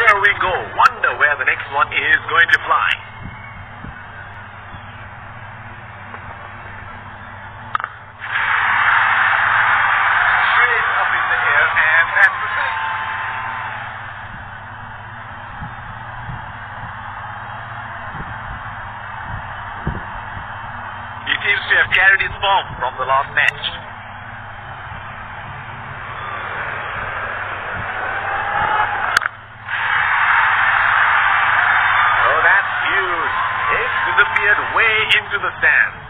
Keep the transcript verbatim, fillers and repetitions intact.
Here we go. Wonder where the next one is going to fly. Straight up in the air, and that's the thing. He seems to have carried his form from the last match. Disappeared way into the sand.